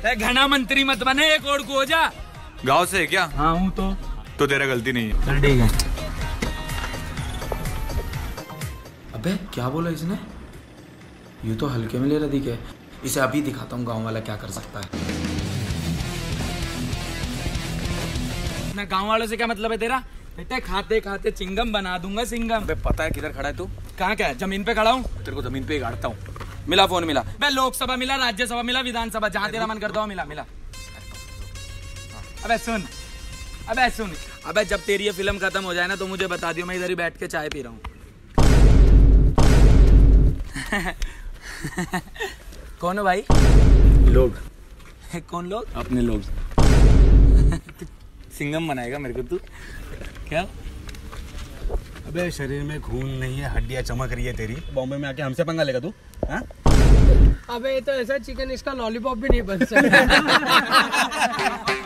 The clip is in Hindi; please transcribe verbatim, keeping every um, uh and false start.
घना मंत्री मत बने, एक और को हो जा। गाँव से है क्या? हाँ हूँ। तो तो तेरा गलती नहीं है। चल ठीक है। अबे क्या बोला इसने? ये तो हल्के में ले रहा दिखे। इसे अभी दिखाता हूँ गाँव वाला क्या कर सकता है। मैं गाँव वालों से क्या मतलब है तेरा? बेटे खाते खाते चिंगम बना दूंगा सिंगम। अबे पता है किधर खड़ा है तू? कहाँ क्या है? जमीन पे खड़ा हूँ। तेरे को जमीन पे ही गाड़ता हूँ। मिला फोन मिला। मैं लोकसभा मिला, राज्यसभा मिला, विधानसभा, जहाँ तेरा मन करता हो मिला मिला। अबे सुन, अबे सुन, अबे जब तेरी ये फिल्म खत्म हो जाए ना तो मुझे बता दियो, मैं इधर ही बैठ के चाय पी रहा हूँ। कौन हो भाई? लोग। कौन लोग? अपने लोग। सिंगम बनाएगा मेरे को तू? क्या? अबे शरीर में खून नहीं है, हड्डियां चमक रही है तेरी। बॉम्बे में आके हमसे पंगा लेगा तू? हाँ? अबे ये तो ऐसा चिकन इसका लॉलीपॉप भी नहीं बन सकता।